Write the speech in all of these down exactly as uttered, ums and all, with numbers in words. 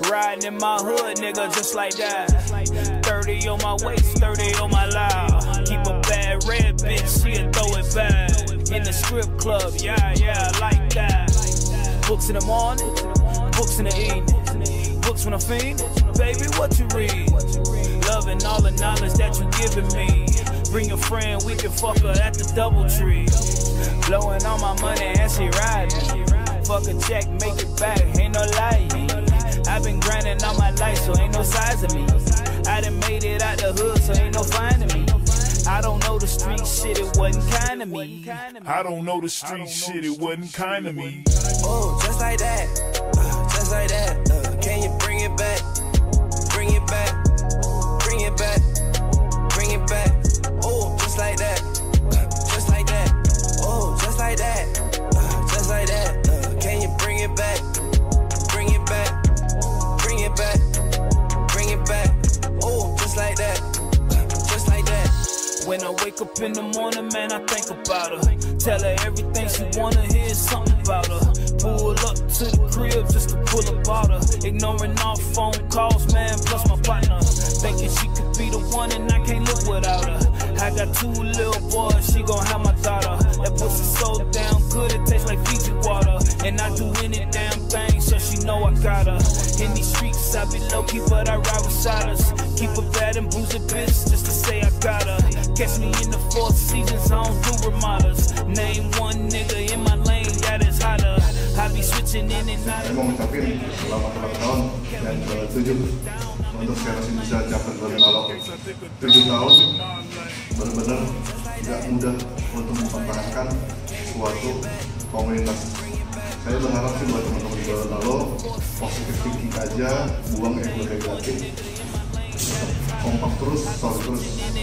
Riding in my hood, nigga, just like that. thirty on my waist, thirty on my loud. Keep a bad red bitch, she'll throw it back. In the strip club, yeah, yeah, I like that. Books in the morning, books in the evening. Books when I'm fiending, baby, what you read? Loving all the knowledge that you giving me. Bring a friend, we can fuck her at the DoubleTree. Blowing all my money and she riding. Fuck a check, make it back, ain't no lying. I've been grinding all my life, so ain't no size of me. I done made it out the hood, so ain't no finding me. I don't know the street shit, it wasn't kind of me. I don't know the street shit, it wasn't kind of me. Oh, just like that, uh, just like that. Uh, can you bring it back? Bring it back, bring it back, bring it back. Oh, just like that, uh, just like that. Oh, just like that, uh, just like that. Uh, can you bring it back? Bring it back, bring it back, bring it back. Oh, just like that, uh, just like that. When I wake up in the morning, man, I think about her. Tell her everything she wanna hear something about her. Pull up to the crib just to pull up out her. Ignoring all phone calls, man, plus my partner. Thinking she could be the one and I can't live without her. I got two little boys, she gon' have my daughter. That pussy so damn good, it tastes like Fiji water. And I do any damn thing, so she know I got her. In these streets, I be low-key, but I ride with shotters. Keep a bad and boozy bitch just to say I got her. Catch me in the Four Seasons, I don't do remodels. Name one nigga in my lane that is hotter. I be switching in and out. Saya mau ngucapin selamat ulang tahun yang ketujuh untuk Sekarang Indonesia Chapter Gorontalo. Tujuh tahun benar-benar tidak mudah untuk mempertahankan suatu komunitas. Saya berharap sih buat teman-teman di Gorontalo positif thinking aja, buang ego negatif. Kompak terus, solid terus.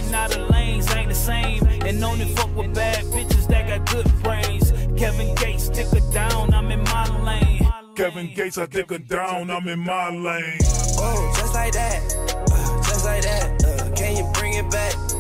And only fuck with bad bitches that got good brains. Kevin Gates, stick her down, I'm in my lane. Kevin Gates, I take her down, I'm in my lane. Oh, just like that, uh, just like that. Uh, can you bring it back?